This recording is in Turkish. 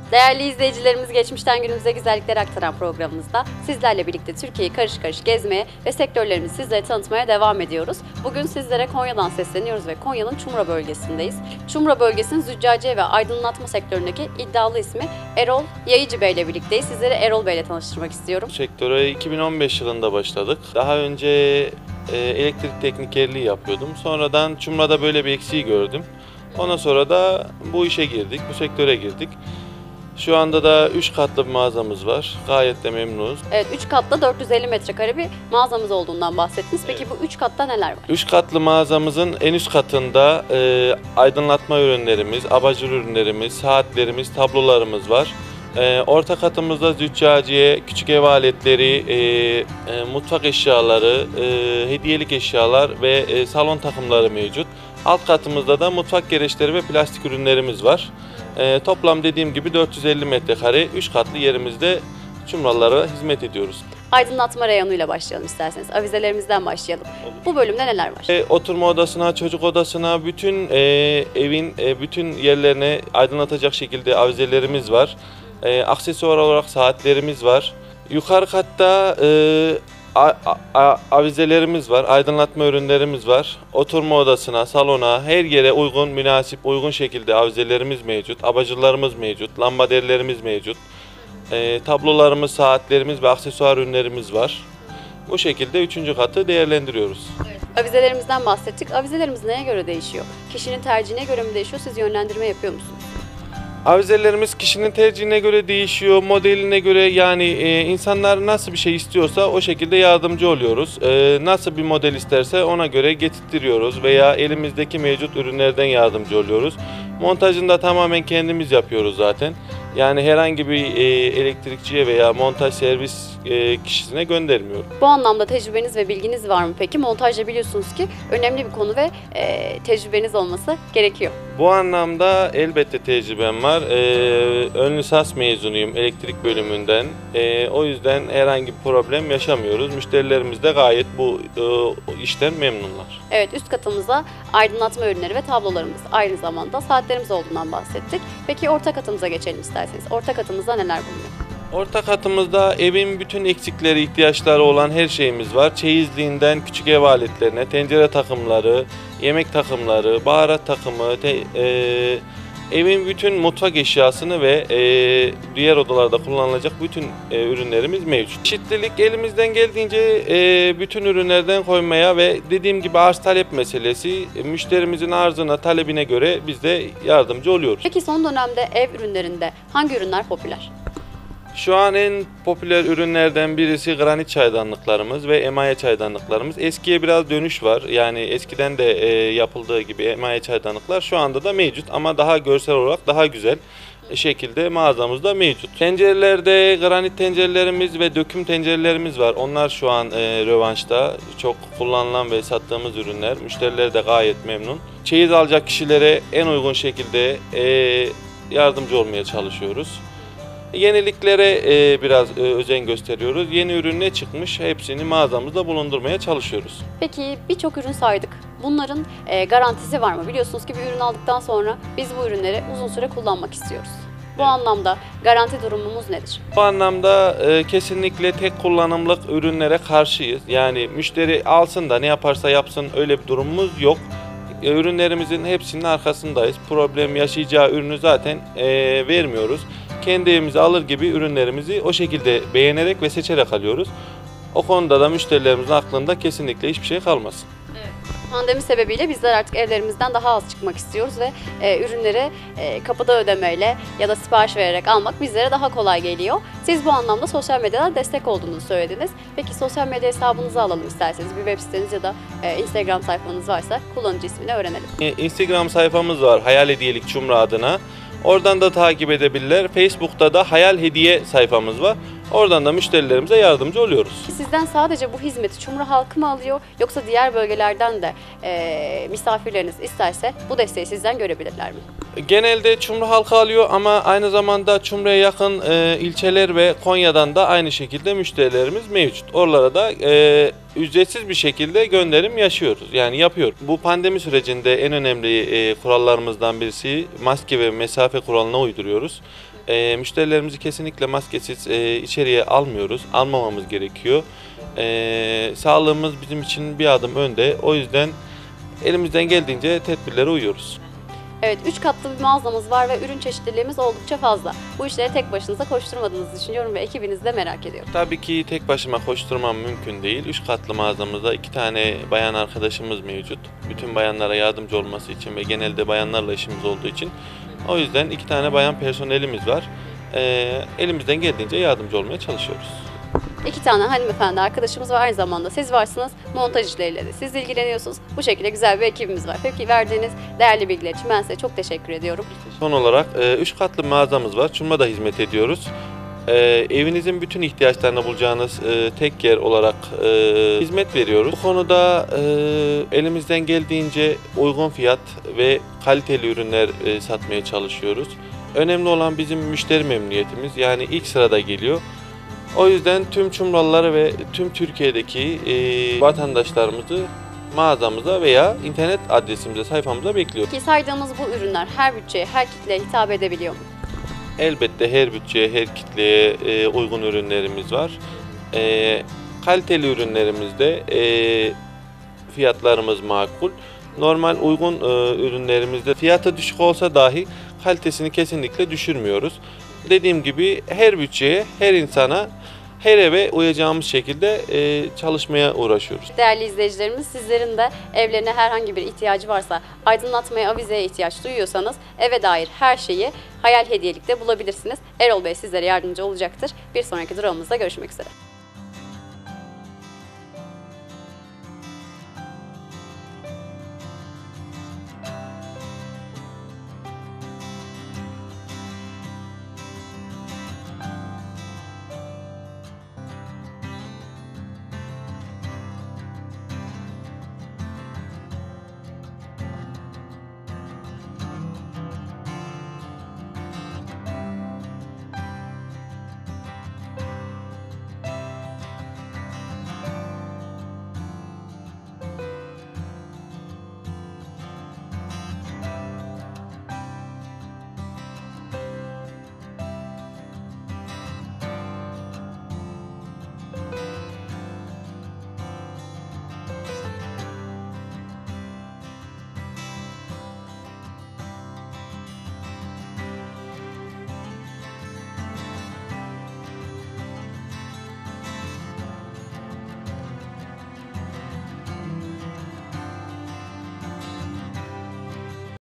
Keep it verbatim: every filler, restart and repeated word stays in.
Değerli izleyicilerimiz, geçmişten günümüze güzellikleri aktaran programımızda sizlerle birlikte Türkiye'yi karış karış gezmeye ve sektörlerimizi sizlere tanıtmaya devam ediyoruz. Bugün sizlere Konya'dan sesleniyoruz ve Konya'nın Çumra bölgesindeyiz. Çumra bölgesinin züccaciye ve aydınlatma sektöründeki iddialı ismi Erol Yayıcı Bey ile birlikteyiz. Sizleri Erol Bey ile tanıştırmak istiyorum. Sektöre iki bin on beş yılında başladık. Daha önce e, elektrik teknikerliği yapıyordum. Sonradan Çumra'da böyle bir eksiği gördüm. Ondan sonra da bu işe girdik, bu sektöre girdik. Şu anda da üç katlı bir mağazamız var. Gayet de memnunuz. Evet, üç katlı dört yüz elli metrekare bir mağazamız olduğundan bahsettiniz. Peki Evet. bu üç katta neler var? üç katlı mağazamızın en üst katında e, aydınlatma ürünlerimiz, abajur ürünlerimiz, saatlerimiz, tablolarımız var. E, orta katımızda züccaciye, küçük ev aletleri, e, e, mutfak eşyaları, e, hediyelik eşyalar ve e, salon takımları mevcut. Alt katımızda da mutfak gereçleri ve plastik ürünlerimiz var. E, toplam dediğim gibi dört yüz elli metrekare üç katlı yerimizde Çumralılara hizmet ediyoruz. Aydınlatma reyonuyla başlayalım isterseniz. Avizelerimizden başlayalım. Bu bölümde neler var? E, oturma odasına, çocuk odasına, bütün e, evin e, bütün yerlerine aydınlatacak şekilde avizelerimiz var. E, aksesuar olarak saatlerimiz var. Yukarı katta e, a, a, avizelerimiz var, aydınlatma ürünlerimiz var. Oturma odasına, salona, her yere uygun, münasip, uygun şekilde avizelerimiz mevcut. Abajurlarımız mevcut, lambaderlerimiz mevcut. E, tablolarımız, saatlerimiz ve aksesuar ürünlerimiz var. Bu şekilde üçüncü katı değerlendiriyoruz. Avizelerimizden bahsettik. Avizelerimiz neye göre değişiyor? Kişinin tercihine göre mi değişiyor? Siz yönlendirme yapıyor musunuz? Avizelerimiz kişinin tercihine göre değişiyor, modeline göre, yani e, insanlar nasıl bir şey istiyorsa o şekilde yardımcı oluyoruz. E, nasıl bir model isterse ona göre getirtiyoruz veya elimizdeki mevcut ürünlerden yardımcı oluyoruz. Montajını da tamamen kendimiz yapıyoruz zaten. Yani herhangi bir e, elektrikçiye veya montaj servis e, kişisine göndermiyorum. Bu anlamda tecrübeniz ve bilginiz var mı peki? Montajda biliyorsunuz ki önemli bir konu ve e, tecrübeniz olması gerekiyor. Bu anlamda elbette tecrübem var. Ee, ön lisans mezunuyum elektrik bölümünden. Ee, o yüzden herhangi bir problem yaşamıyoruz. Müşterilerimiz de gayet bu e, işten memnunlar. Evet, üst katımızda aydınlatma ürünleri ve tablolarımız, aynı zamanda saatlerimiz olduğundan bahsettik. Peki orta katımıza geçelim isterseniz. Orta katımızda neler bulunuyor? Orta katımızda evin bütün eksikleri, ihtiyaçları olan her şeyimiz var. Çeyizliğinden küçük ev aletlerine, tencere takımları, yemek takımları, baharat takımı, te, e, evin bütün mutfak eşyasını ve e, diğer odalarda kullanılacak bütün e, ürünlerimiz mevcut. Çeşitlilik elimizden geldiğince e, bütün ürünlerden koymaya ve dediğim gibi arz talep meselesi, e, müşterimizin arzına, talebine göre biz de yardımcı oluyoruz. Peki son dönemde ev ürünlerinde hangi ürünler popüler? Şu an en popüler ürünlerden birisi granit çaydanlıklarımız ve emaye çaydanlıklarımız. Eskiye biraz dönüş var. Yani eskiden de e, yapıldığı gibi emaye çaydanlıklar şu anda da mevcut ama daha görsel olarak daha güzel şekilde mağazamızda mevcut. Tencerelerde granit tencerelerimiz ve döküm tencerelerimiz var. Onlar şu an e, rövanşta. Çok kullanılan ve sattığımız ürünler. Müşteriler de gayet memnun. Çeyiz alacak kişilere en uygun şekilde e, yardımcı olmaya çalışıyoruz. Yeniliklere e, biraz e, özen gösteriyoruz. Yeni ürün ne çıkmış hepsini mağazamızda bulundurmaya çalışıyoruz. Peki birçok ürün saydık. Bunların e, garantisi var mı? Biliyorsunuz ki bir ürün aldıktan sonra biz bu ürünleri uzun süre kullanmak istiyoruz. Bu Evet. anlamda garanti durumumuz nedir? Bu anlamda e, kesinlikle tek kullanımlık ürünlere karşıyız. Yani müşteri alsın da ne yaparsa yapsın öyle bir durumumuz yok. E, ürünlerimizin hepsinin arkasındayız. Problem yaşayacağı ürünü zaten e, vermiyoruz. Kendi evimize alır gibi ürünlerimizi o şekilde beğenerek ve seçerek alıyoruz. O konuda da müşterilerimizin aklında kesinlikle hiçbir şey kalmasın. Pandemi sebebiyle bizler artık evlerimizden daha az çıkmak istiyoruz ve e, ürünleri e, kapıda ödemeyle ya da sipariş vererek almak bizlere daha kolay geliyor. Siz bu anlamda sosyal medyadan destek olduğunuzu söylediniz. Peki sosyal medya hesabınızı alalım isterseniz. Bir web siteniz ya da e, Instagram sayfanız varsa kullanıcı ismini öğrenelim. E, Instagram sayfamız var, Hayal Hediyelik Çumra adına. Oradan da takip edebilirler. Facebook'ta da Hayal Hediye sayfamız var. Oradan da müşterilerimize yardımcı oluyoruz. Sizden sadece bu hizmeti Çumra halkı mı alıyor yoksa diğer bölgelerden de e, misafirleriniz isterse bu desteği sizden görebilirler mi? Genelde Çumra halkı alıyor ama aynı zamanda Çumra'ya yakın e, ilçeler ve Konya'dan da aynı şekilde müşterilerimiz mevcut. Oralara da e, ücretsiz bir şekilde gönderim yaşıyoruz. Yani yapıyoruz. Bu pandemi sürecinde en önemli e, kurallarımızdan birisi maske ve mesafe kuralına uyduruyoruz. E, müşterilerimizi kesinlikle maskesiz e, içeriye almıyoruz. Almamamız gerekiyor. E, sağlığımız bizim için bir adım önde. O yüzden elimizden geldiğince tedbirlere uyuyoruz. Evet, üç katlı bir mağazamız var ve ürün çeşitliliğimiz oldukça fazla. Bu işleri tek başınıza koşturmadığınızı düşünüyorum ve ekibinizi de merak ediyorum. Tabii ki tek başıma koşturmam mümkün değil. Üç katlı mağazamızda iki tane bayan arkadaşımız mevcut. Bütün bayanlara yardımcı olması için ve genelde bayanlarla işimiz olduğu için. O yüzden iki tane bayan personelimiz var. Ee, elimizden geldiğince yardımcı olmaya çalışıyoruz. İki tane hanımefendi arkadaşımız var, aynı zamanda siz varsınız. Montaj işleriyle de siz ilgileniyorsunuz. Bu şekilde güzel bir ekibimiz var. Peki verdiğiniz değerli bilgiler için ben size çok teşekkür ediyorum. Son olarak e, üç katlı mağazamız var. Çumra'da hizmet ediyoruz. E, evinizin bütün ihtiyaçlarını bulacağınız e, tek yer olarak e, hizmet veriyoruz. Bu konuda e, elimizden geldiğince uygun fiyat ve kaliteli ürünler e, satmaya çalışıyoruz. Önemli olan bizim müşteri memnuniyetimiz, yani ilk sırada geliyor. O yüzden tüm Çumralıları ve tüm Türkiye'deki e, vatandaşlarımızı mağazamıza veya internet adresimize, sayfamıza bekliyoruz. Ki saydığımız bu ürünler her bütçeye, her kitleye hitap edebiliyor mu? Elbette her bütçeye, her kitleye e, uygun ürünlerimiz var. E, kaliteli ürünlerimizde e, fiyatlarımız makul. Normal uygun e, ürünlerimizde fiyatı düşük olsa dahi kalitesini kesinlikle düşürmüyoruz. Dediğim gibi her bütçeye, her insana, her eve uyacağımız şekilde e, çalışmaya uğraşıyoruz. Değerli izleyicilerimiz, sizlerin de evlerine herhangi bir ihtiyacı varsa, aydınlatmaya, avizeye ihtiyaç duyuyorsanız eve dair her şeyi Hayal Hediyelik'te bulabilirsiniz. Erol Bey sizlere yardımcı olacaktır. Bir sonraki durağımızda görüşmek üzere.